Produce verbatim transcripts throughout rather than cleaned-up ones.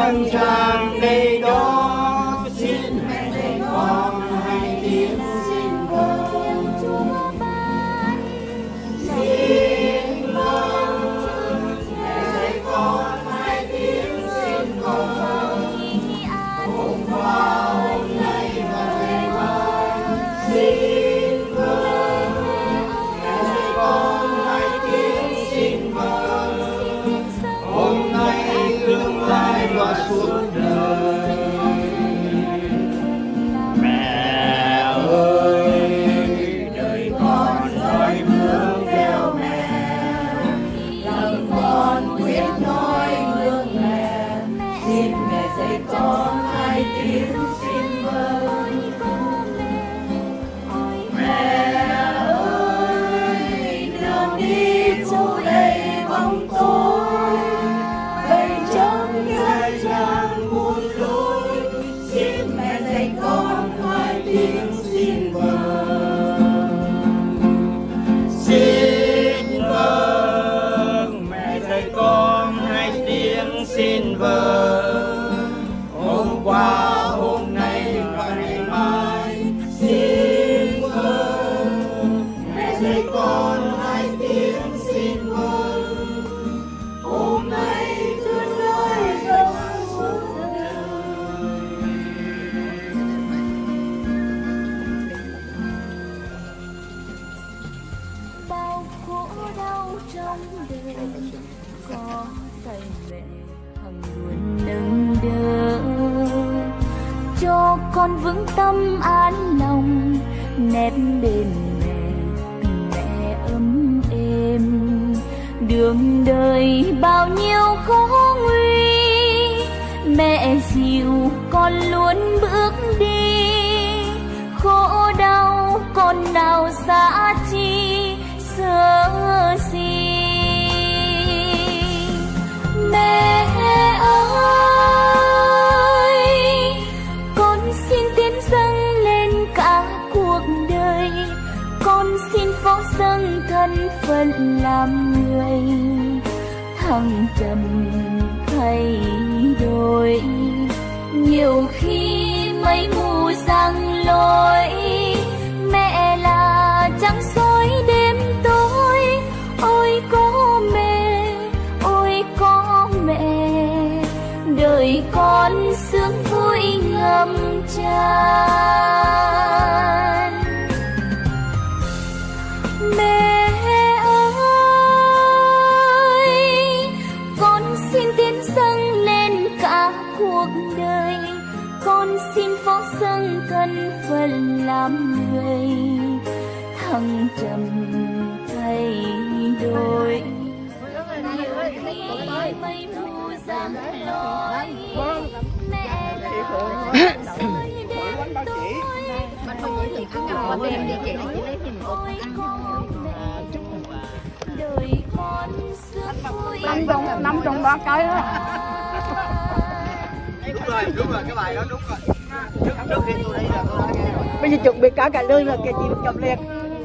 khang trang đây đó, xin mẹ dạy con hai tiếng xin vâng. Xin vâng, mẹ dạy con hai tiếng xin vâng. Hôm qua hôm nay và ngày mai xin vâng, mẹ dạy con hai tiếng xin vâng. Hôm nay tương lai và suốt đời. Mẹ ơi, đời con dõi bước theo mẹ, lòng con quyết nói gương mẹ. Xin mẹ dạy con hai tiếng xin vâng. Mẹ ơi, đường đi phủ đầy bóng tối, bầy trống dại dàng buồn lối. Xin mẹ dạy con hai tiếng xin vâng. Xin vâng, mẹ dạy con hai tiếng xin vâng. Hôm qua hôm nay và ngày mai xin vâng, mẹ dạy con hai tiếng xin vâng. Hôm nay tương lai và suốt đời. Bao khổ đau trong đời có tay mẹ hằng luôn nâng đỡ, cho con vững tâm an lòng nép bên mẹ, tình mẹ ấm êm. Đường đời bao nhiêu khó nguy, mẹ dìu con luôn bước đi. Khổ đau con nào xa chi sợ gì. Mẹ ơi, con xin tiến dâng lên cả cuộc đời. Con xin phó dâng thân phận làm người, thăng trầm thay đổi. Nhiều khi mây mù giăng lối, mẹ là trăng soi đêm tối. Ôi có mẹ, ôi có mẹ, đời con sướng vui ngập tràn. Mẹ ơi, con xin tiến dâng lên cả cuộc đời. Con xin phó dâng thân phận làm người, thăng trầm thay đổi. Mây mù giăng lối, mẹ là soi đêm tối. Mình không có tiền ăn ngọt đem đi chị, chị lấy tiền một ăn. Đời con sướng vui. Năm trong năm trong ba cái đó. Đúng rồi, đúng rồi, cái bài đó đúng rồi. Trước, trước khi tôi đi là tôi đã nghe rồi. Bây giờ chuẩn bị cả cả lương rồi kìa chị cầm liền.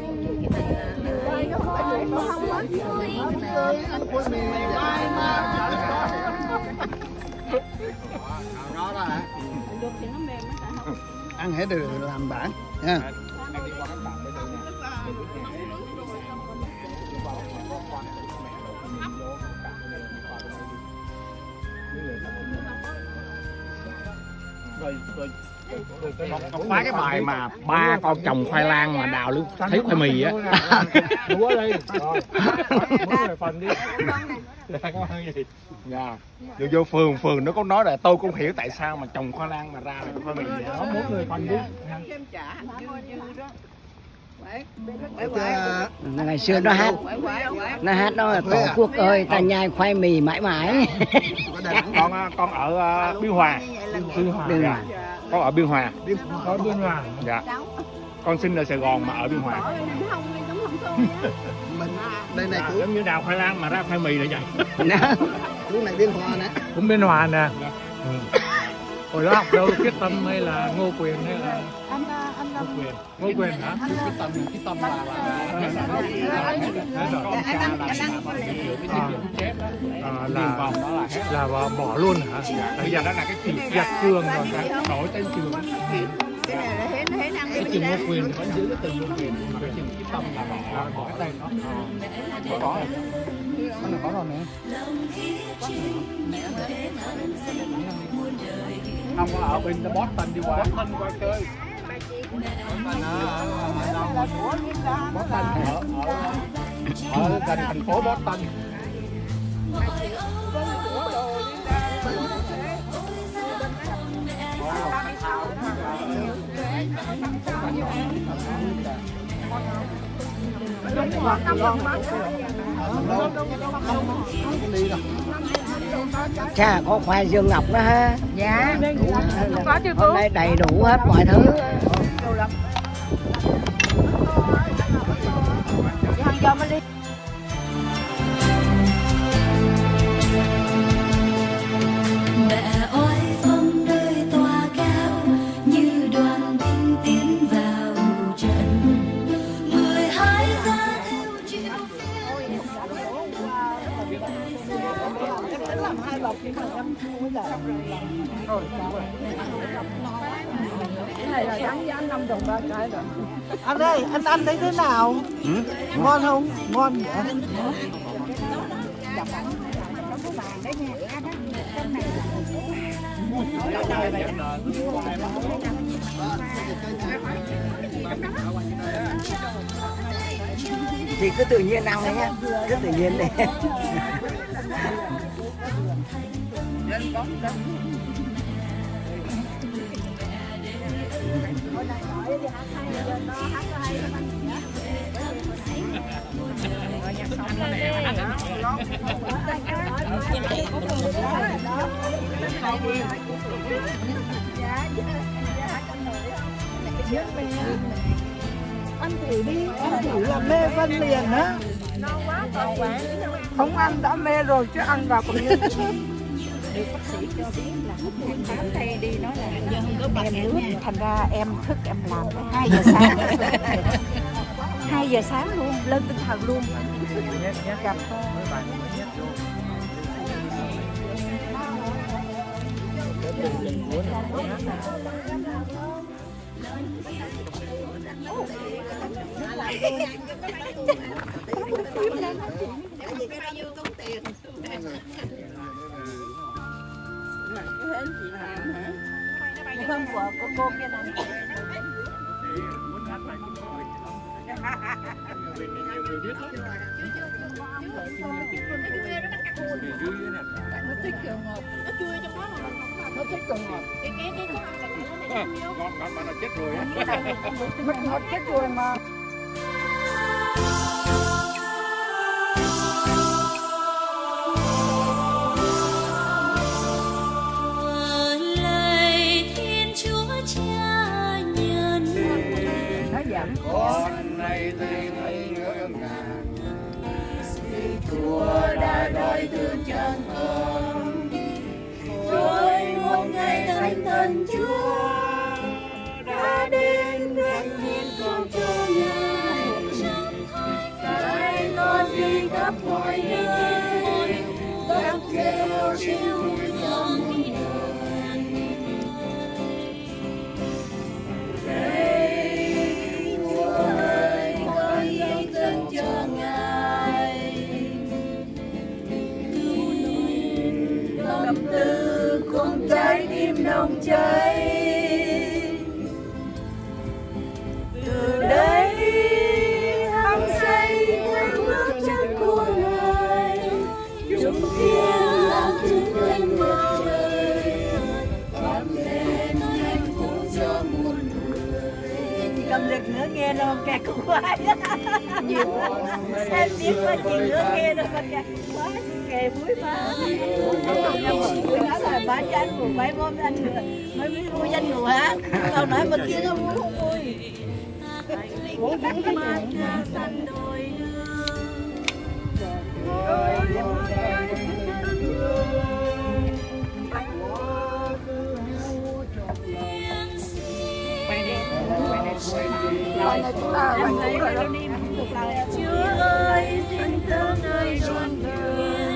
Đó đó hả? Ăn hết rồi làm bản nha. Con khoái cái bài mà ba con trồng khoai lang mà đào luôn thấy khoai mì á. Múa đi. Rồi. Múa về phần đi. Dạ. Vô vô phường phường nó có nói là tôi cũng hiểu tại sao mà trồng khoai lang mà ra khoai mì vậy. Nó múa về phần đi. Ngày xưa nó hát, nó hát đó là Tổ quốc ơi ta nhai khoai mì mãi mãi. Con con ở uh, Biên Hòa. Biên Hòa. Biên Hòa. Con ở Biên Hòa. Có Biên Hòa. Dạ. Con sinh ở Sài Gòn mà ở Biên Hòa. Mình đây này dạ, giống như đào khoai lang mà ra khoai mì là vậy. Chú này Biên Hòa nè. Cũng Biên Hòa nè. Ừ. Hồi đó học đâu Quyết Tâm hay là Ngô Quyền hay là anh anh Ngô Quyền. Ngô Quyền hả? Cái tâm cái tâm là là là vòng đó là hết là bỏ luôn hả? Bây giờ đó là cái chuyện giặt trường rồi, đổi tên trường. Cái trường Ngô Quyền thì vẫn giữ cái từ Ngô Quyền, mà cái trường cái tâm là bỏ bỏ cái tên đó. Có rồi. Nó là có rồi nè. Không có ở bên Boston đi qua. Boston qua chơi. Boston ở ở ở gần thành phố Boston. Chà, có khoai dương ngọc đó ha. Dạ. Có chứ cô. Hôm nay đầy đủ hết mọi thứ. Mẹ ơi phong nơi tòa cao như đoàn binh tiến vào trận, mười hai giá theo chiều Anh ơi, anh ăn thấy thế nào? Ừ? Ngon không? Ngon vậy? Thì cứ tự nhiên ăn đấy nhá, cứ tự nhiên đi. Ăn thử đi, ăn thử là mê phân liền á. Không ăn đã mê rồi chứ ăn vào còn như được bác sĩ cho biết là khám thầy đi nói là em nước, thành ra em thức em làm tới hai giờ sáng. hai giờ sáng luôn, lên tinh thần luôn. Gặp không của cô cô kia này. Nó thích kiểu ngọt, nó chui trong đó mà nó thích kiểu ngọt. Cái cái cái cái ngon ngon mà nó chết rồi á. Mất ngọt chết rồi mà. Con này thì thấy ngỡ ngàng, Chúa đã đói thương chân con, rồi một ngày thánh thần Chúa đã đến gánh hiến con cho Ngài. Sai con đi khắp mọi nơi, khóc kêu xin vui cho muôn đời. Đây Chúa ơi, con yêu thương cho Ngài. Tâm tư cùng trái tim nồng cháy. Từ đây hăng say theo bước chân của Ngài, chúng thiên làm chứng lên mặt trời, phát lên hạnh phúc cho muôn người. Cầm lực nữa nghe đâu kẹt cũng khoái. Em biết có chị nữa nghe đâu mà kẹt cũng khoái. Kề mũi mà. Tôi nói là bán cho anh ngủ mấy món anh mới biết vui anh ngủ hả? Tao nói mà kia không vui không vui. Ủa bán cái gì? xanh đôi Quay đi. Chúa ơi xin thương ơi trọn nguyện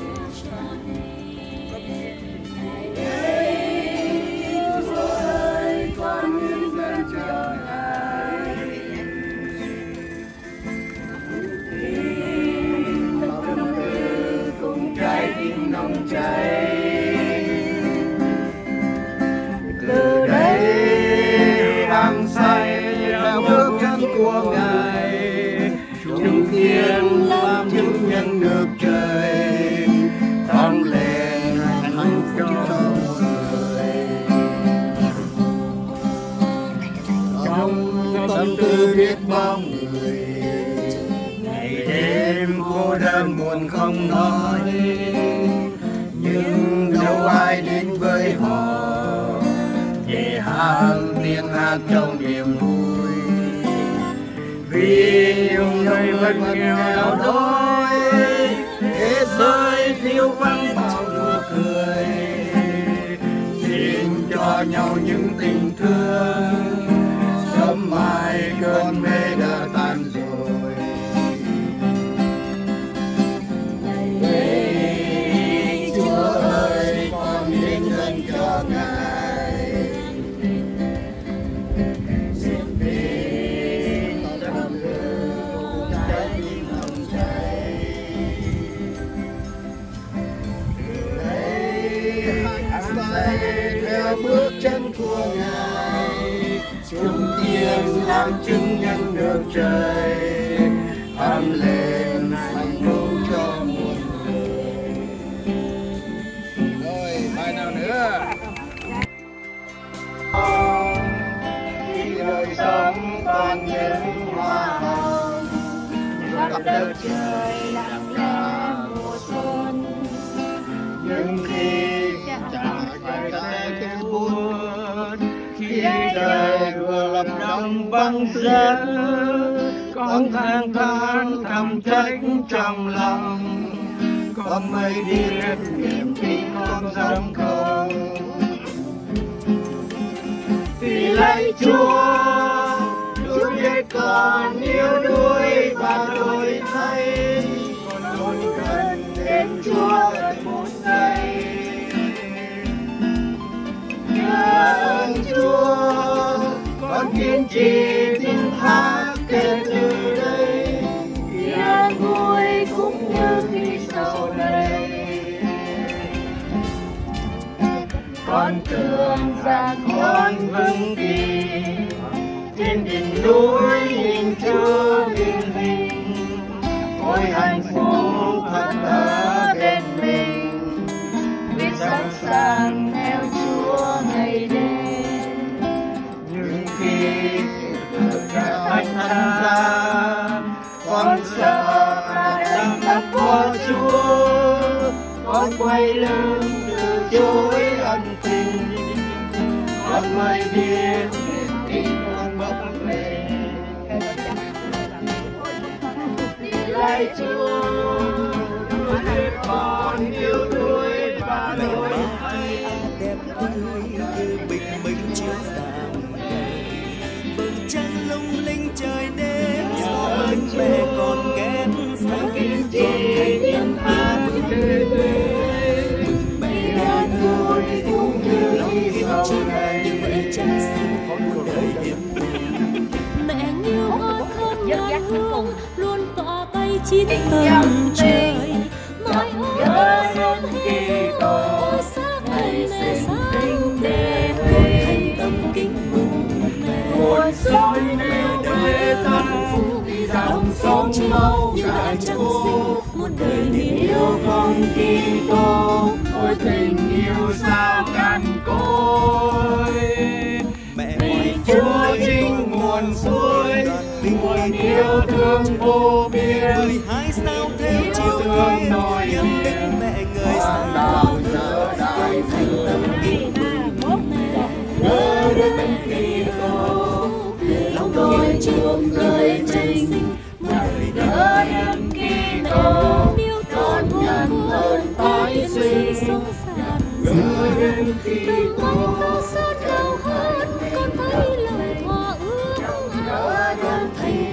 Chúa ơi con hiến dâng cho Ngài. Tâm tư cùng trái tim nồng cháy. Từ đây hăng say theo bước chân của Ngài, chúng thiên làm chứng nhân được trời, thăng lên hạnh phúc cho người. Trong tâm tư biết bao người, ngày đêm cô đơn buồn không nói, nhưng đâu ai đến với họ để hát tiếng hát trong niềm vui. Vì yêu người vẫn nghèo đói, thế giới thiếu vắng bao nụ cười. Xin cho nhau những tình thương, sớm mai cơn mê đã tan rồi. Này Chúa ơi, con hiến dâng cho Ngài. Xin vì tâm tư trái tim nồng cháy. Từ đây hăng say theo bước chân của Ngài, chúng thiên làm chứng nhân được trời, thắp lên hạnh phúc cho muôn người. Rồi bài nào nữa? Khi đời sống còn những hoa hồng, khắp đất trời lặng lẽ mùa xuân. Nhưng khi chẳng phải sẽ buồn, khi đời vừa lập đông băng giá, con than than thầm trách trong lòng, con mới biết niềm tin con dâng không. Vì lạy Chúa, Chúa biết con yêu đuối và đổi thay, con luôn cần đến Chúa một giây. Nhớ ơn Chúa, con kiên trì tin thác kể từ đây, vì an vui cũng như khi sau đây. Con tưởng rằng con vững tin, trên đỉnh núi nhìn Chúa yên bình, ôi hạnh phúc thật ở bên mình, biết sẵn sàng theo Chúa ngày đêm. Nhưng khi anh tham gia, con sợ đang thấp có Chúa, con quay lưng từ chối ân tình, con mới biết niềm tin con bốc lên. Lạy Chúa, Chúa biết con yêu đuối và đổi thay. Đẹp tươi như bình minh chiếu sáng, vầng trăng lung linh trời đêm, ơn mẹ con ghét sáng Kiên trì tin thác kể từ mẹ an vui cũng như khi sau đây. mẹ như hoa thơm ngát hương luôn tỏa tay chín tầng trời, mãi ơi ơn khi ôi xác mẹ sáng để thành tâm kính mừng mẹ. Ôi soi nêu để tan vì dòng sông máu chảy khô, một đời niềm yêu không Kitô, ôi tình yêu sao cằn cỗi. mẹ Vì Chúa chính nguồn suối, nguồn yêu thương vô biên, mười hai sao theo chiều thiên, nhân định mẹ người sáng nào giờ đại thành tâm kính mừng mẹ. nhớ đến Kitô, lòng tôi chuông đời tranh sinh, đời đời em Kitô, con nhận ơn tái sinh. Nhớ đến Kitô, con thấy lòng thỏa ước, nhớ đến thấy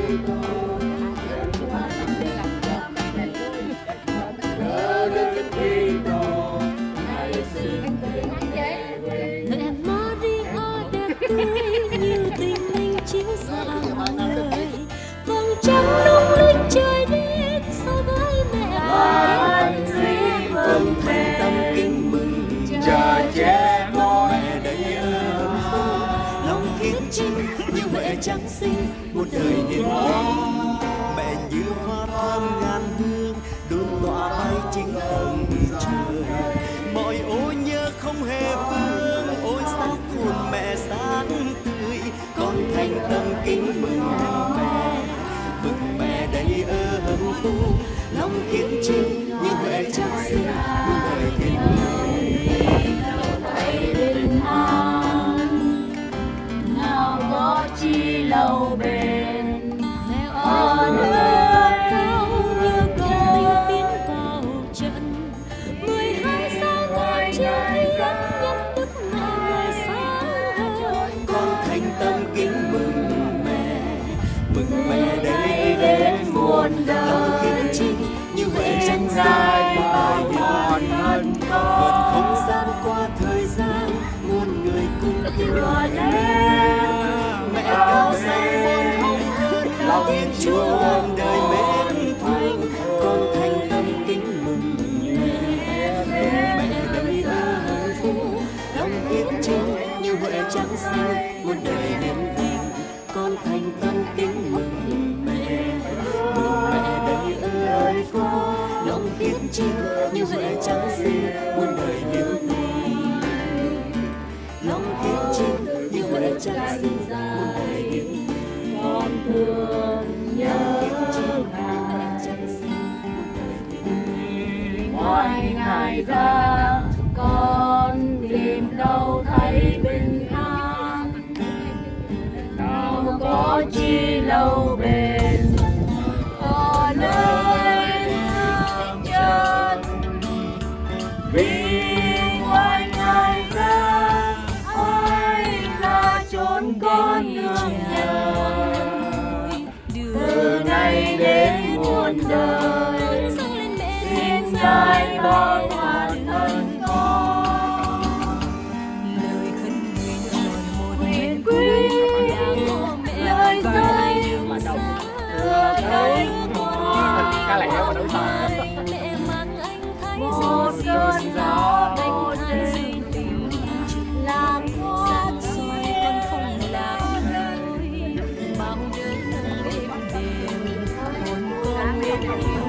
như tình linh chiếu rạng ngời, vầng trăng lung linh trời đêm so với mẹ Con duy con thành tâm kính mừng chờ che mẹ đầy ơn lòng hiến trinh như mẹ trắng xinh một đời hiền linh. Mẹ như hoa thơm ngàn hương đun tỏa bay chính hồng trời, mọi ô nhớ không hề vương ôi sắc hồn mẹ sáng tươi. Con thành tâm kính mừng mẹ, mừng mẹ đầy ơn phúc lòng hiến trinh như mẹ trắng xinh một đời hiền linh. Thầy bình an nào có chi lâu bền ở nơi cao như con linh tiến vào trận mười hai sao ngàn chưa biết nhân đức mẹ sáng hơn. Con thành tâm kính mừng mẹ, mừng mẹ đầy đến muôn đời hiến trinh như mẹ trắng dài bao mòn hận vượt không gian qua thời gian muôn người cùng thừa lên. Mẹ cao sang muôn hồng hơn thiên chúa đời mến thương. Con thành tâm kính mừng mẹ, mẹ đầy ơn phúc lòng hiến trinh như mẹ trắng xinh muôn đời hiền vinh. Con thành tâm kính mừng mẹ, mừng mẹ đầy ơn phúc lòng hiến trinh như mẹ trắng xinh muôn đời hiền vinh. Lòng hiến trinh như mẹ trắng xinh muôn đời hiền vinh. con thương nhớ ngoài ngày ra con tìm đâu thấy bình an nào có chi lâu bền ở nơi thương chân vì ngoài ngày ra ai là chốn con nương nhờ từ nay đến muôn đời xin ngài bao hoàn ơn con lời khấn nguyện tròn một nguyện quý lời rơi nhưng xa thừa thấy con cái lẻ mà đối tờ mẹ mang anh thấy một cơn gió một đêm tình làm hoa rồi con không làm nơi bao đớn êm đềm hồn con nên yêu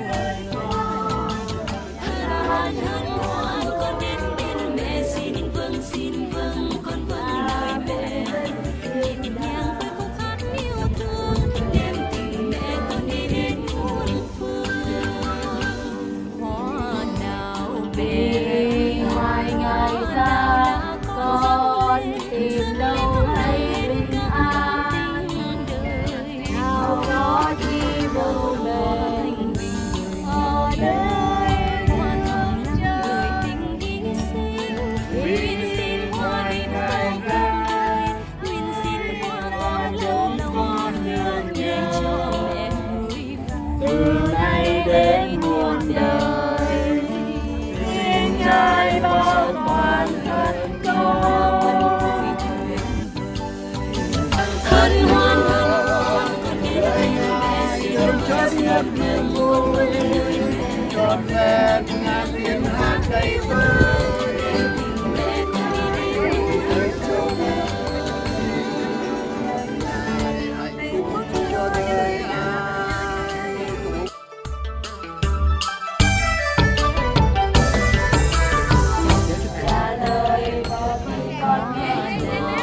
hân hân hoan con đến bên mẹ xin vâng xin vâng con vâng lời mẹ nhịp nhàng với khúc hát yêu thương đem tình mẹ con đi đến muôn phương hoa nào vì ngoài ngày ra con tìm đâu thấy bình an nào có chi vô bền ở nơi thương chân nguyện xin hoa đêm cầu vui nguyện xin hoa tỏa lòng lòng hương để cho mẹ vui từ nay đến muôn đời xin ngài bao hoàn thân con hân hoan hân hoan con đến bên mẹ xin cho một niềm vui trọn vẹn ngàn tiếng hát đầy vơi mẹ con đi đến hạnh phúc cho đời ai. là lời con con nghe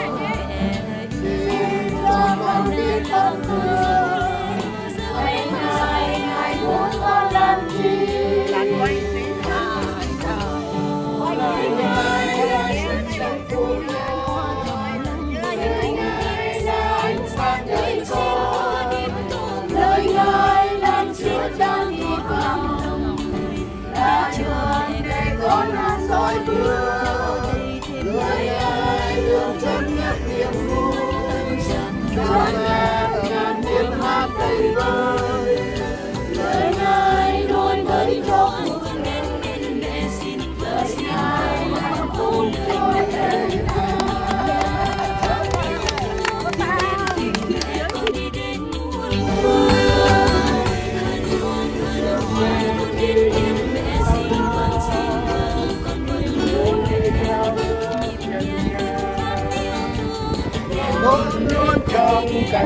xin cho con biết ơn thương ngày ngày ngày muốn con làm chi lời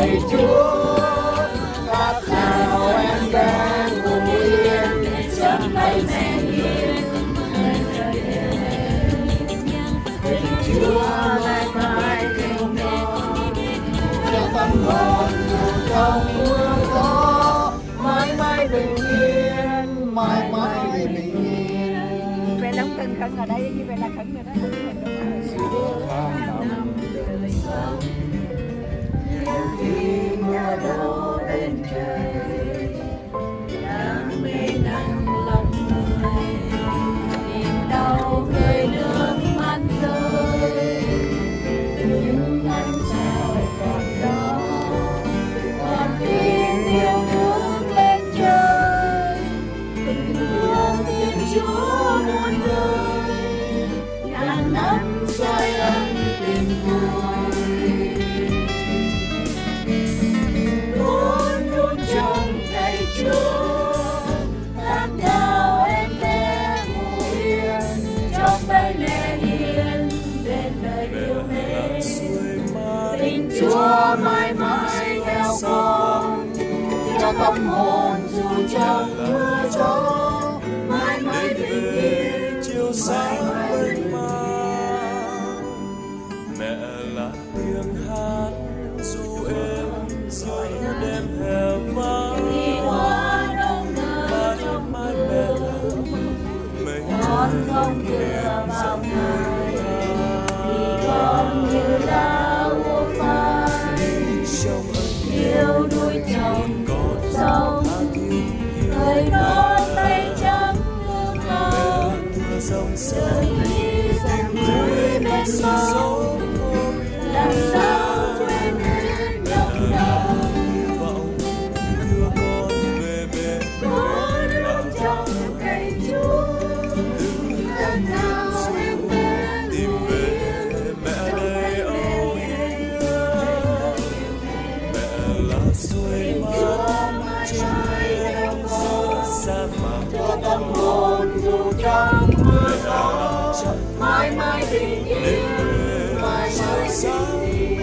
thầy Chúa. Cát nào em đang ngủ yên trong tay mẹ hiền. Thầy Chúa mãi mãi kêu con cho tâm hồn dù trong mưa gió, mãi mãi bình yên, mãi mãi bình yên. Về đóng từng khẩn ở đây như vậy là khẩn rồi đó. Khi mưa đổ lên trời, đam mê nặng lòng người, niềm đau khơi nước mắt rơi. Những ánh sao còn đó, còn tim yêu thương lên trời. Tình thương Thiên Chúa muôn đời, ngàn năm soi ân tình tôi. Luôn luôn trong tay Chúa, làm nào em bé ngủ yên trong tay mẹ hiền, bên đời yêu mến. Tình Chúa mãi mãi theo con, cho tâm hồn dù trong mưa gió, mãi mãi bình yên, chiều sáng mênh mang. Mẹ là tiếng hát dù êm giữa đêm hè vắng. Mãi mãi mẹ là mình con không tựa vào người, vì con như lá úa phai, yêu đuôi chồng sống. Thời có tay trắng như con, đời đi dần núi bên mong. Làm sao quên hết nhọc nhằn, con luôn trong tay Chúa. Lần nào em bé tìm về mẹ đây âu yếm. Mẹ là suối mát trên sa mạc, cho tâm hồn dù trong mưa gió, mãi mãi bình yên, mãi mãi bình yên.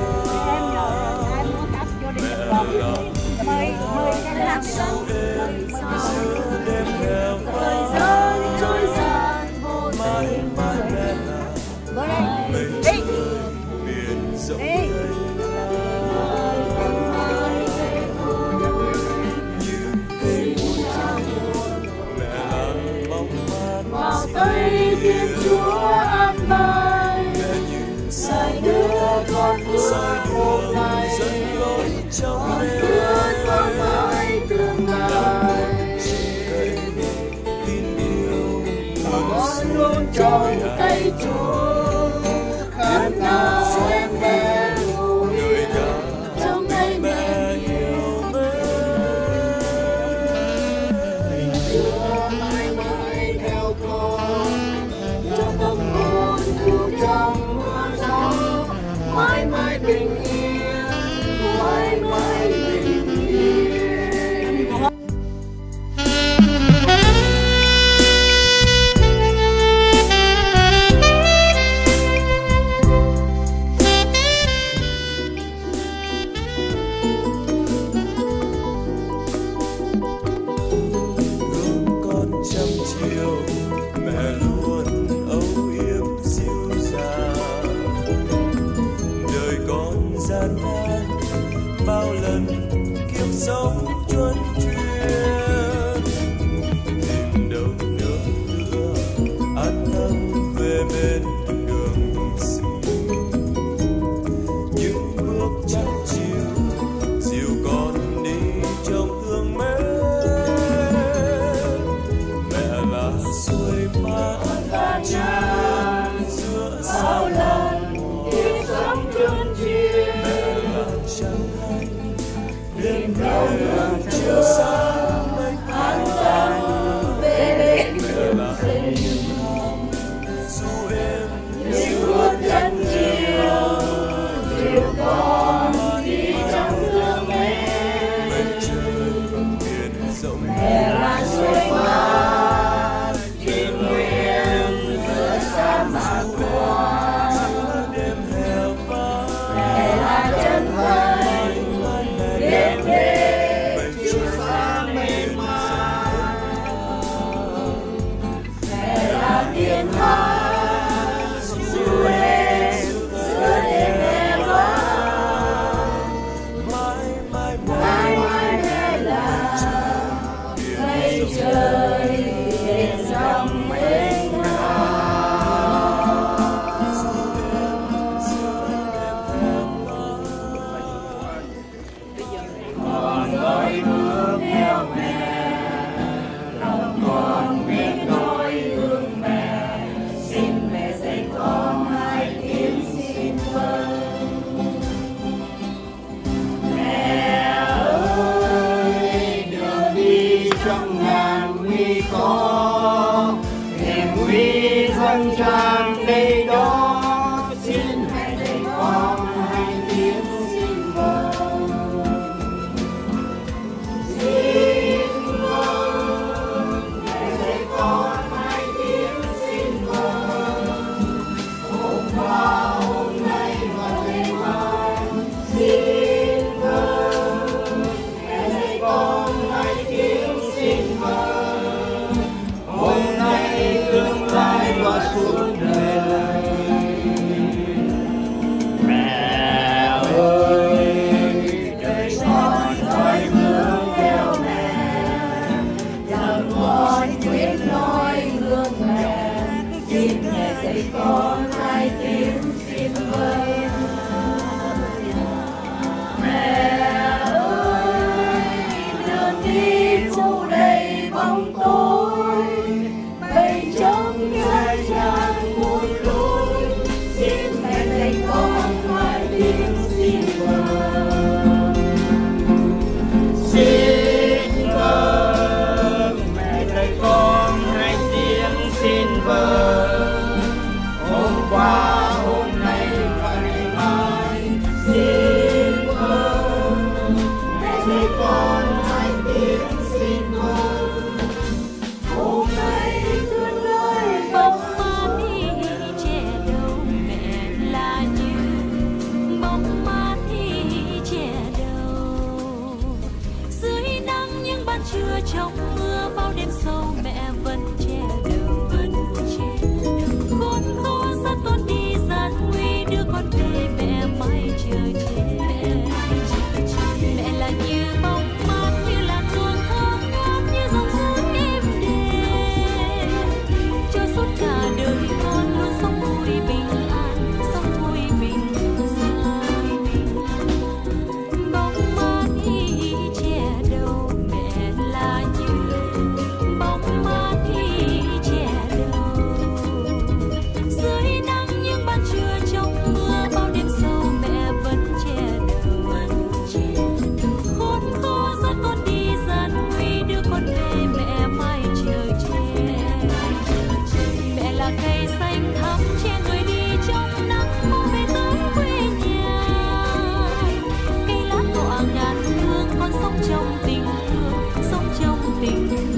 Mời mời cái làm Dù đêm giữa đêm hè Thời vắng. gian trôi dạt vô Mãi tình. mãi mẹ là Vô đây. mình Đi. biển rộng Đi. đầy như cây muôn trăng. Mẹ là bóng mát Vào tay Thiên Chúa an bài, mẹ như lại đưa con soi bước một đường ngày, dẫn lối trong con đêm. đưa con mãi tương lai. Cây tin yêu Con luôn trong tay Chúa, khát nào em bé ngủ yên trong tay mẹ yêu mến. Tình Chúa mãi mãi theo con, cho tâm hồn dù trong mưa gió, mãi mãi bình yên, mãi mãi bình yên. Gương con trăm chiều, mẹ luôn âu yếm dịu dàng. Đời con gian nan bao lần kiếp sống chuân chuyên. Tìm đâu nước nữa an tâm về bên đường xin. Những bước chân chiều dìu con đi trong thương mến. Mẹ là suối mát tràn giữa Bao lần kiếp sống chuân chuyên, mẹ là trăng thanh đêm đâu về được chiều sáng mênh an tâm về bên mẹ là rừng. dù êm Những bước chân chiều dìu con đi trong thương mến. mênh trường biển rộng Mẹ là suối mát thiên nguyên giữa sa mạc hoa. đêm hè vắng. Mẹ là chân thành đèn về chiếu sáng mê man. Mẹ là tiếng hát ru lên giữa đêm hè vắng. Mãi mãi mẹ là ngày trời đèn dòng mênh mang. Con gói bước theo mẹ, lòng con biết nói thương mẹ, xin mẹ dạy con hai tiếng xin vâng. Mẹ ơi, đường đi trong ngàn nguy khó, niềm nguy dâng tràn đây đó, xin mẹ dạy con hai tiếng xin vâng. Xin vâng, mẹ dạy con hai tiếng xin vâng. Hôm qua hôm nay và ngày mai xin vâng, mẹ dạy con hai tiếng xin vâng. Hôm nay tương lai và suốt đời. Mẹ ơi, đời con nói bước theo mẹ, lòng con quyết nói gương mẹ, xin mẹ dạy con hai tiếng xin vâng. Mẹ ơi, đường đi phủ đầy bóng tối, bầy trống ngã tràn muôn lối, xin mẹ dạy con hai tiếng xin vâng. Xin vâng, mẹ dạy con hai tiếng xin vâng. Hôm qua hôm nay và ngày mai xin vâng, mẹ dạy con hai tiếng xin vâng. Hôm nay tương lai bóng ma thì che đâu mẹ là như bóng ma thì che đâu dưới nắng những ban trưa trong mưa bao đêm sâu mẹ vẫn che đầu vẫn che đầu khốn khó rất tôn đi gian nguy đưa con về mẹ mãi chờ che mẹ là như bóng mát như là tuồng thơm ngát như dòng suối êm đềm cho suốt cả đời con luôn sống vui bình an sống vui bình an bóng ma thì che đầu mẹ là như bóng ma thì che đầu dưới nắng những ban trưa trong mưa bao đêm sâu mẹ vẫn che đầu vẫn che đầu khốn khó dắt con đi gian nguy đưa con về mẹ mãi chờ che mẹ là cây xanh thắm che người đi trong nắng mơ về tới quê nhà cây lá tỏa ngàn hương con sống trong tình thương sống trong tình thương.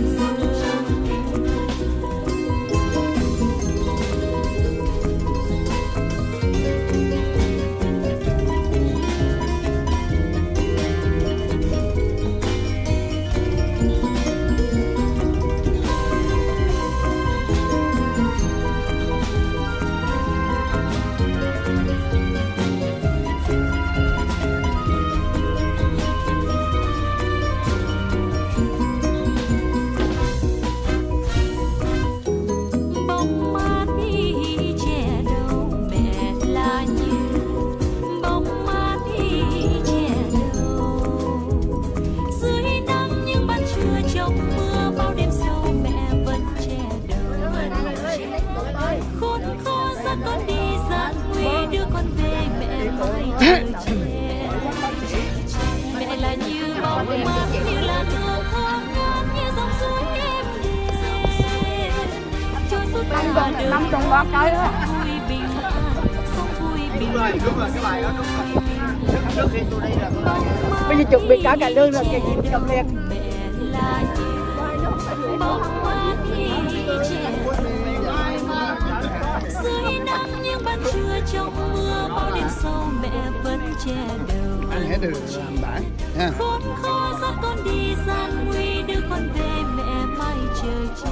Bóng ma thì che đầu mẹ là như bóng ma thì che đầu dưới nắng những ban trưa trong mưa bao đêm sâu mẹ vẫn che đầu khốn khó dắt con đi gian nguy đưa con về mẹ mãi chờ che mẹ là như bóng mát như là hương thơm ngát như dòng suối êm đềm cho suốt cả đời năm trong ba cái đó. sống vui bình an sống vui bình an. Đúng rồi, cái bài đó đúng rồi. Trước khi tôi đi là Bây giờ chuẩn bị cả cả đơn là cái gì cầm liệt. Mẹ là như bóng ma thì che dưới nắng những ban trưa trong mưa bao đêm sau mẹ vẫn che đầu. Anh hãy được làm bản nha. Khốn khó dắt con đi gian nguy, đưa con về mẹ mãi chờ che.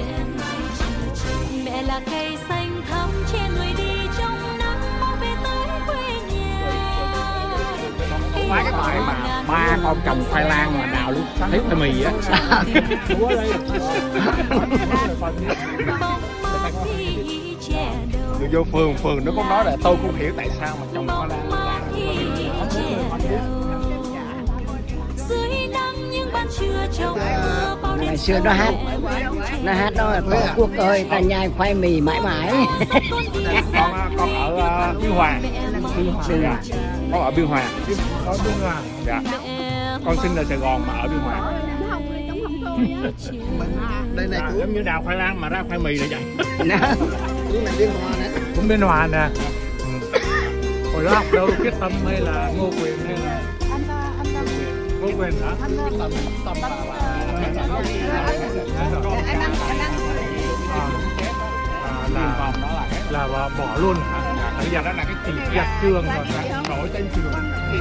Mẹ là cây xanh thắm che người đi trong nắng, mau về tới quê nhà. Khoái cái bài mà ba con trồng khoai lang mà đào luôn thấy khoai mì á. Tôi vô phường phường nó có nói là tôi không hiểu tại sao mà trồng khoai lang. Ngày xưa nó hát nó hát đó là Tổ quốc ơi ta nhai khoai mì mãi mãi. con con ở uh, Biên Hòa. Biên Hòa. Dạ. Con ở Biên Hòa. Ở Biên Hòa. Dạ. Con sinh ở Sài Gòn mà ở Biên Hòa. Đây này à, giống như đào khoai lang mà ra khoai mì là vậy. Cũng là Biên Hòa nè. Cũng Biên Hòa nè. Hồi đó học đâu Quyết Tâm hay là Ngô Quyền hay là Ngô Quyền hả? Tâm tâm là là là là bỏ luôn hả? Bây giờ đó là cái chỉ giặt trường rồi đổi tên trường.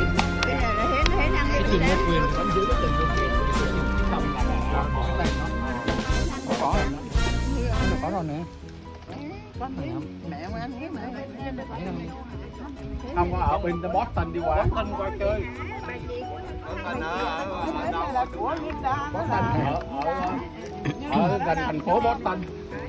Cái trường Ngô Quyền vẫn giữ cái tên Ngô Quyền. Tâm là bỏ tên nó. có rồi nó có rồi nè. Mẹ của anh mẹ không có ở bên Boston đi qua. Boston qua chơi. Boston ở đâu? Boston ở ở gần thành phố Boston.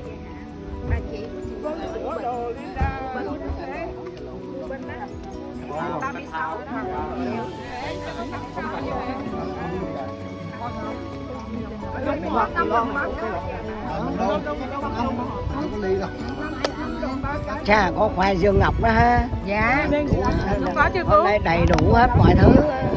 Cha có khoai Dương Ngọc đó ha. Dạ, có chứ cô. Hôm nay đầy đủ hết mọi thứ.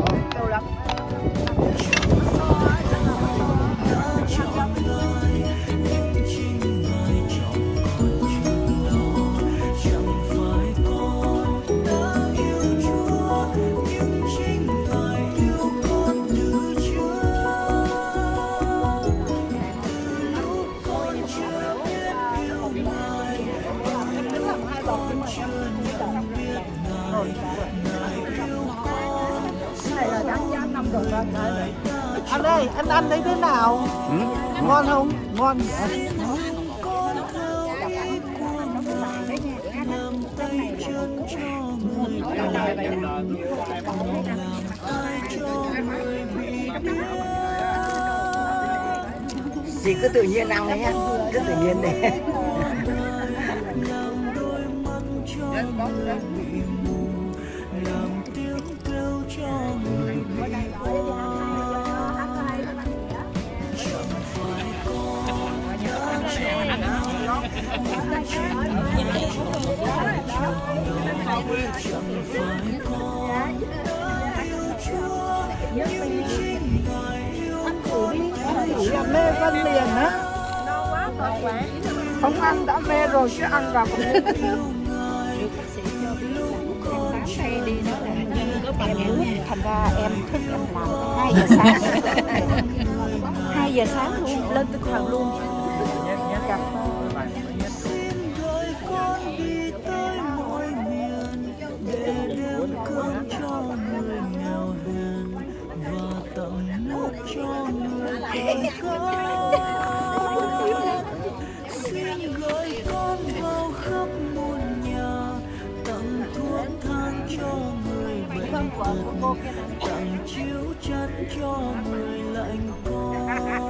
Anh ơi, anh ăn thấy thế nào? Ừ? Ngon không? Ngon vậy? Chị cứ tự nhiên ăn đấy nhá, cứ tự nhiên đi. Là mê Văn liền á. Không ăn đã mê rồi chứ ăn vào không biết. Thành ra em thức em làm hai giờ sáng. hai giờ sáng luôn, lên tinh thần luôn. Xin gửi con vào khắp muôn nhà, tặng thuốc thang cho người bệnh tật, tặng chiếu chăn cho người lạnh con.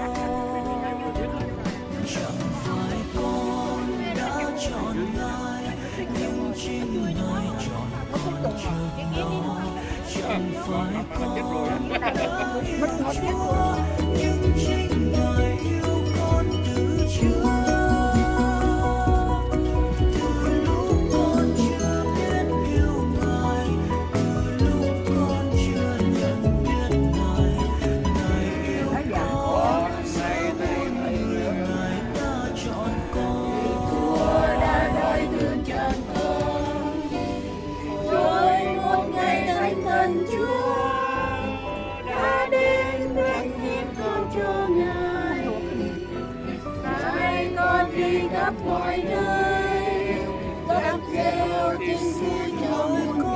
Chẳng phải con đã chọn ngài, nhưng chính ngài chọn con trước đó. Chẳng phải con đã mất chúa, nhưng chính ngài yêu con từ trước. Mọi nơi, con kêu trên dưới cho muôn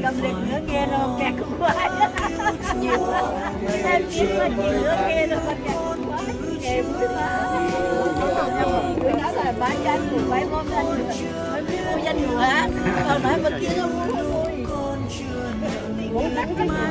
cầm lịch nữa nghe rồi kẹt cũng quá. Nhiều quá. Em biết là nhiều nữa nghe rồi còn kẹt cũng quá. Kẹt quá. Bữa đó là bán danh của mấy món danh nữa. Mới biết mua danh nữa hả? Còn nói bên kia không mua vui. Muốn đánh cái mà.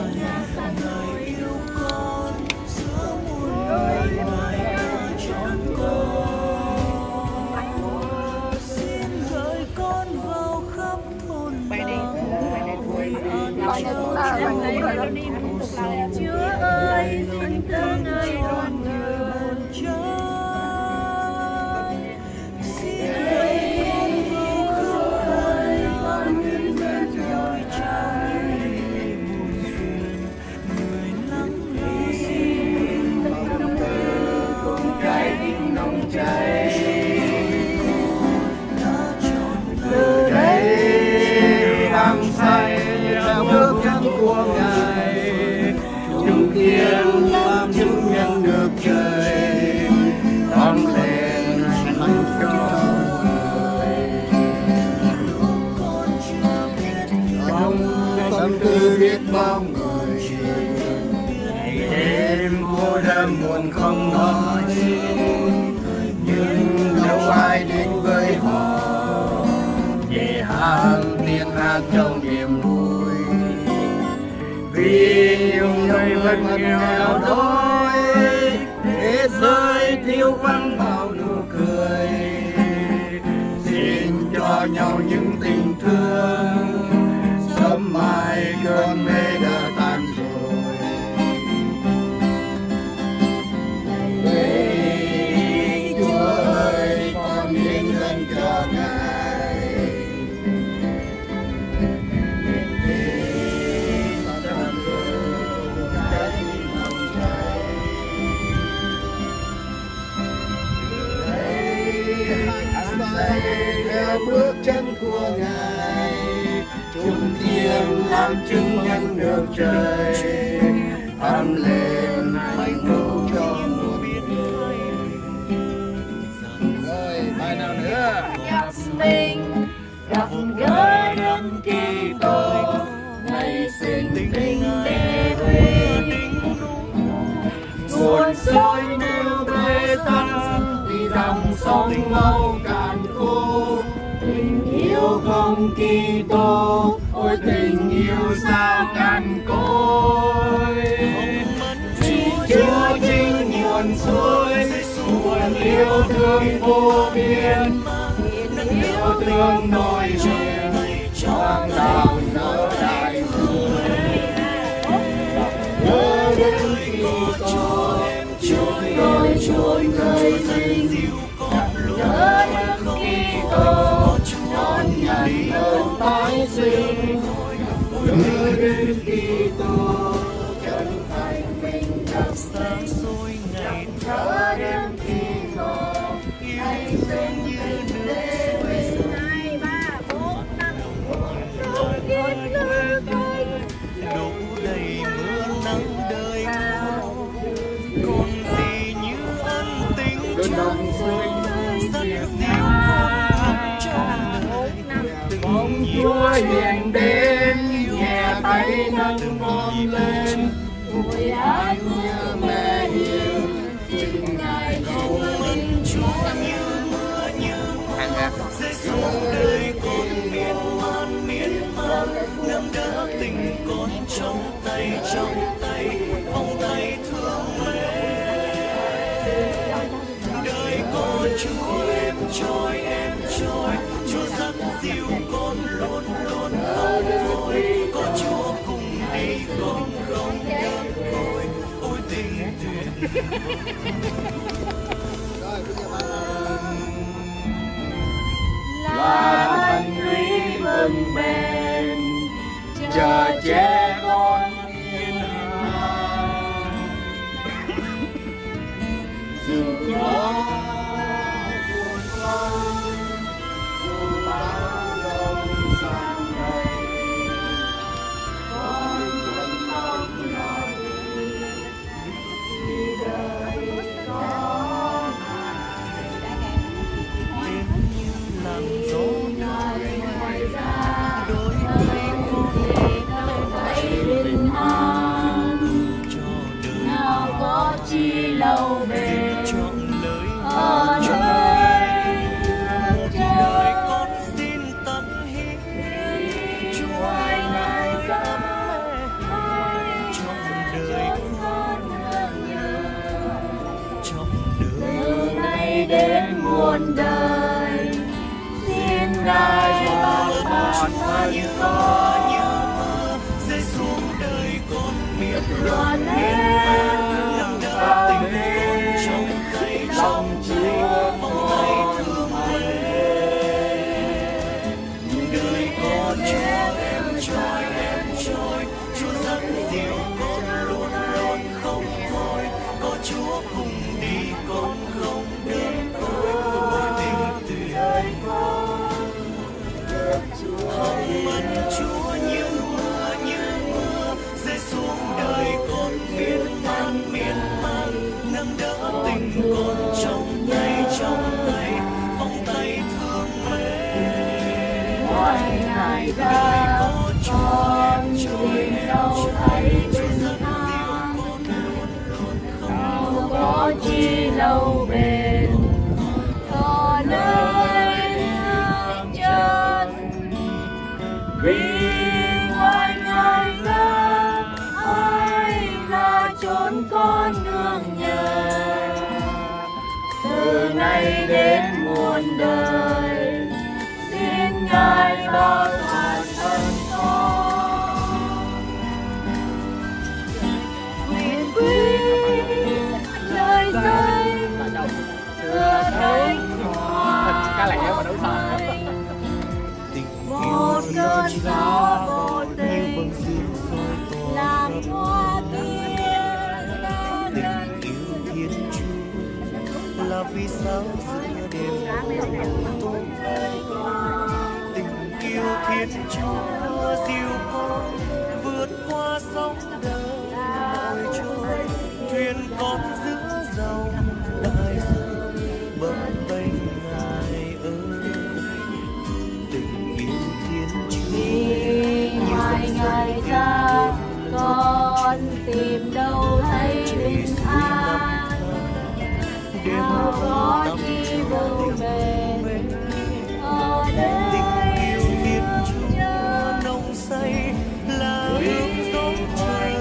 Chúa ơi, xin thương ơi con người trời, xin ơi Chúa ơi, con nhân dân rồi trái buồn phiền, người lắng nghe tâm tư cùng trái tim nồng cháy, từ đây đắm say theo bước chân của Ngài, chung kiên làm chứng nhân được trời, con lên hạnh cho người. Trong tâm tư biết bao người, ngày đêm cô đơn buồn không nói, nhưng đâu ai đến với họ, để hát tiếng hát trong niềm vui. Vì nhiều người vẫn nghèo đói, thế giới thiếu vắng bao nụ cười, xin cho nhau những tình thương, sớm mai cơn mê đã tan rồi. Đây Chúa ơi, con hiến dâng cho Ngài. Theo bước chân của Ngài, chung kiên làm chứng nhân được trời, thắp lên hạnh phúc cho muôn người. Rồi bài nào nữa? Gặp mình, gặp gỡ Đấng Kitô, ngày sinh tình để huy, Nguồn sôi nêu bê tắc, vì dòng sông mau cạn khô. Tình yêu không Kitô, ôi tình yêu sao cằn cỗi. Chúa chính nguồn suối, nguồn yêu thương vô biên, yêu thương nỗi niềm, cho lòng nở đại người. Nhớ đến Kitô, Chúa ơi Chúa người sinh, nhớ đến Kitô, đón nhận ơn tái sinh. Nhớ đến Kitô, chân thành mình gặp sáng soi ngày nhớ đến Kitô, ngày sinh tình lễ huy. Hai, ba, bốn, năm, không biết lỡ cây. đủ đầy mưa nắng đời cô, còn gì như ân tình trong rất dịu con trong đời. Bóng Chúa hiện đến, nhẹ tay nâng con lên, vui hát như mẹ hiền, chính Ngài cầu ơn Chúa như mưa như mưa, rơi xuống đời con miên man miên man, nâng đỡ tình con trong tay trong tay, vòng tay thương mẹ. Đời có Chúa em trôi em trôi, Chúa dắt dìu con luôn luôn không vội, có Chúa cùng đi con không đơn côi, ôi tình tuyệt. là thành quý vững bền, chờ che con thiên hạ. Dù có buồn không, dù bao đông sang đầy, con vẫn không lo vì đời có làm gió ngoài ra đôi tay con như gió như mưa rơi xuống đời con miệt loạn hết nâng đỡ tình con trong tay trong Chúa vòng tay thương mến. Đời có Chúa em trôi em trôi, Chúa dẫn dìu con luôn luôn không thôi, có Chúa cùng đi con không đơn côi, ôi tình tuyệt hồng ân Chúa như mưa như mưa rơi xuống đời con miên man miên man, nâng đỡ tình con trong tay trong tay vòng tay thương mến. Ngoài ngày ra con tìm đâu thấy bình an, đâu có chi lâu bền thọ nơi nương chân. Vì ngoài ngày ra ai là chốn con nương nhờ, từ nay đến muôn đời xin Ngài bảo toàn thân con. Nguyện quy lời dạy xưa thánh Cái lẻ mà đúng sao? một cơn gió vô tình làm hoa kia Tình yêu Thiên Chúa là vì sao giữa đêm tối. Tình yêu Thiên Chúa dìu con vượt qua sóng đời nổi trôi, thuyền con giữa dòng đại dương bấp bênh Ngài ơi. Tình yêu Thiên Chúa ngoài ngày ra con tìm đâu thấy bình an, nào có chi đâu bền ở tình yêu đây Thiên Chúa nồng say là hương gió trời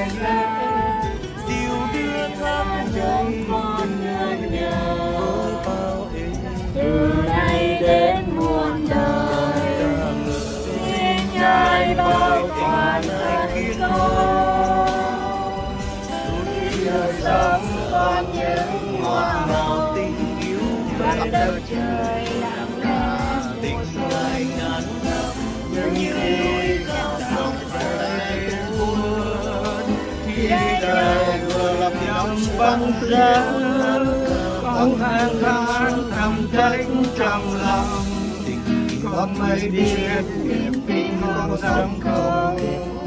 dìu đưa tháng ngày con nương nhờ, với bao êm từ nay đến muôn đời xin Ngài bảo toàn thân con. đời sống con những ngọt ngào tình yêu khắp đất trời lặng lẽ tình ngài ngàn năm như núi cao sông dài cuốn. khi đời vừa lập lòng băng giá con than kháng thầm trách trong lòng, con mới biết niềm tin con sống không.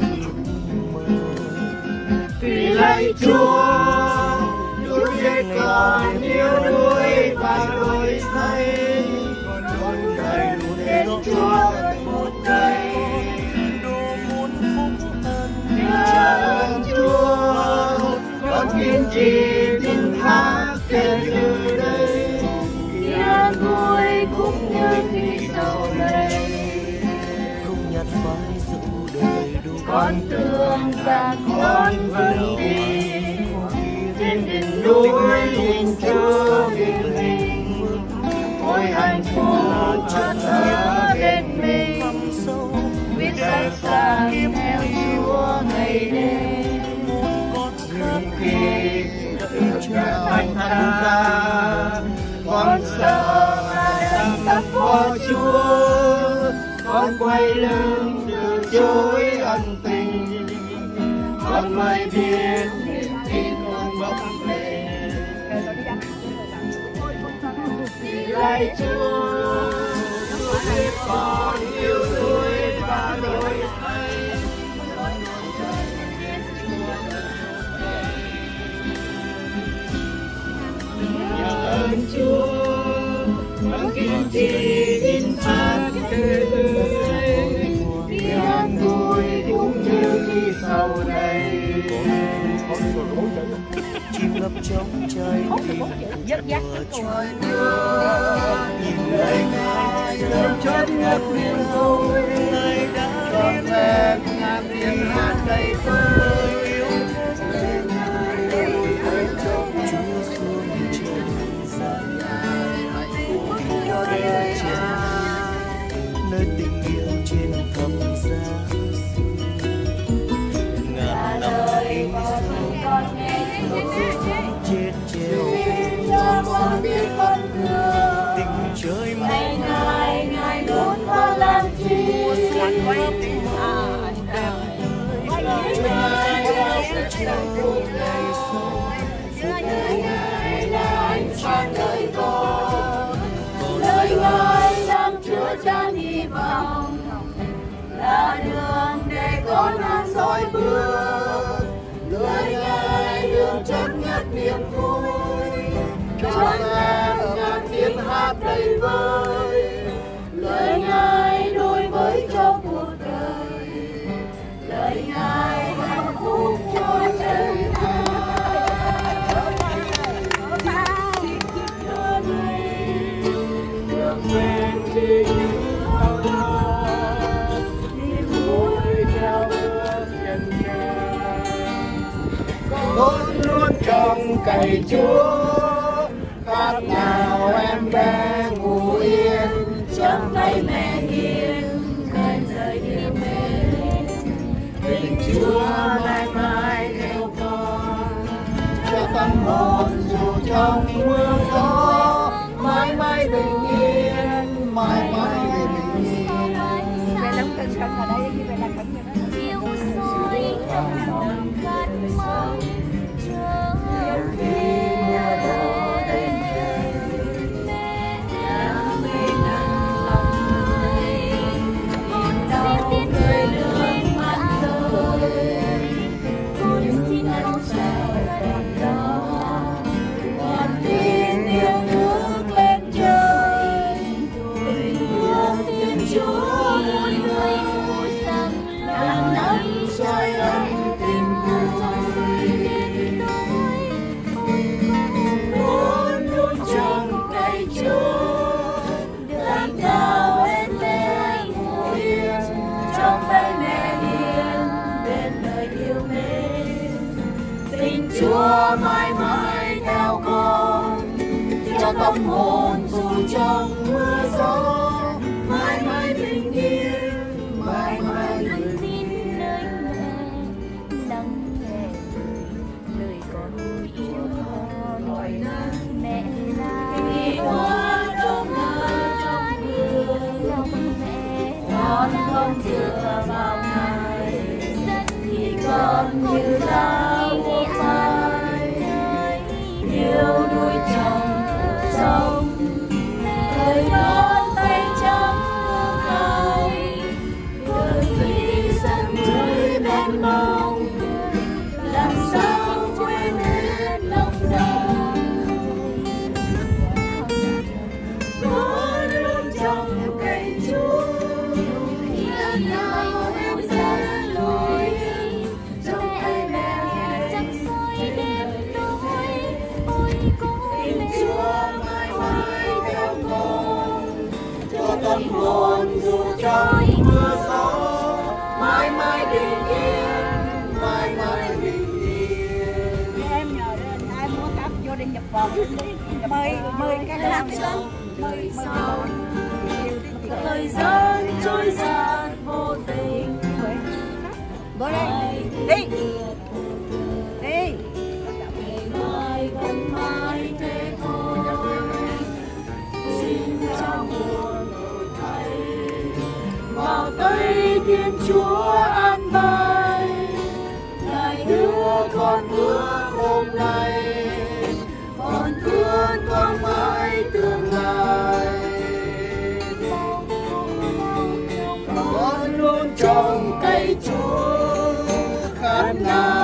Vì lạy Chúa, Chúa biết con yêu đuối và đổi thay, con đón ngày luôn đến Chúa một cây. đồ muôn phúc ân Nhờ ơn Chúa, con kiên trì tin thác kể từ đây. yên vui cũng như khi sầu đây, không nhạt phai dẫu đời đủ con tưởng rằng con vững đi trên đỉnh núi nhìn Chúa hiển hình, ôi hạnh phúc chợt nhớ bên mình, biết sẵn sàng theo Chúa ngày đêm. khi trở thành thánh giá, con sợ mà đang tập phó Chúa, con quay lưng từ chối ân tình, con mới biết niềm tin con bỗng về. Lạy Chúa, Chúa biết con yêu đuối và đổi thay. Nhờ ơn Chúa, con kiên trì tin thác kể từ đây. Yên vui cũng như khi sau đây. chim ngập trong trái tim của Chúa. Nhìn lời Ngài đêm chất ngập niềm vui, Ngài đã trọn vẹn ngàn tiếng hát đầy vơi. Chúa xuống trần gian hạnh phúc cho đời cha, nơi tình yêu trên khắp hạnh phúc ngày sau. Lời Ngài là ánh sáng đời con, lời Ngài làm chứa chan hy vọng, là đường để con ăn soi bước. Lời Ngài đường chất ngất niềm vui, cho em ngàn tiếng hát đầy vơi. Lời Ngài đối với cho cuộc đời, lời Ngài hạnh phúc cho chân ta. Đường quen đi như bao la, niềm vui theo bước chân cha. Con luôn trong cậy Chúa, khát nào em bé ngủ yên trong tay mẹ hiền, cơn lời yêu mến. Tình Chúa mãi mãi theo con, cho tâm hồn dù trong mưa gió, mãi mãi bình yên, mãi mãi bình yên. Về lắm cân cân ở đây như vậy là cân Yêu soi trong lòng khát mong trở về đời. Mẹ em bên lòng người, con xin tiến lên mắt đời, con xin ăn chào gần đó, Con tin yêu nước lên trời, thương Thiên Chúa muôn người, làm nắng soi ấm tình vui. Con luôn trong cậy Chúa, làm nào em bé ngủ yên trong tay mẹ hiền, bên đời yêu mến. Tình Chúa mãi mãi theo con, cho tâm hồn dù trong mưa gió, mãi mãi bình yên, mãi mãi bình yên. Tin nơi mẹ lắng nghe lời con yêu con, mẹ là Hoa trong ngài trong vườn, lòng mẹ con không dựa vào ngài, thì con như lá vô phai, yêu đuôi trong cuộc sống. Lời con tay trắng khai, đời khi sân tươi bên mong, làm sao quên hết lòng đau. Con luôn trong cậy Chúa, khi nào em ra lối, trong tay mẹ trăng soi đêm tối. Ôi con Tình mẹ Chúa mãi mãi theo con, cho tâm hồn dù trong mưa gió, mãi mãi bình yên, mãi mãi bình yên. em nhờ ai muốn cắp vô đi nhập vòng mời mời cái làm sao mời mời Thời gian trôi gian vô tình, bữa đây đi đi ngày mai vẫn mãi thế thôi. Xin cho muôn đổi thay, vào tay Thiên Chúa an bài. Ngài đưa con bước hôm nay, con thương con mãi tương lai. Con luôn trong cậy Chúa, khát nào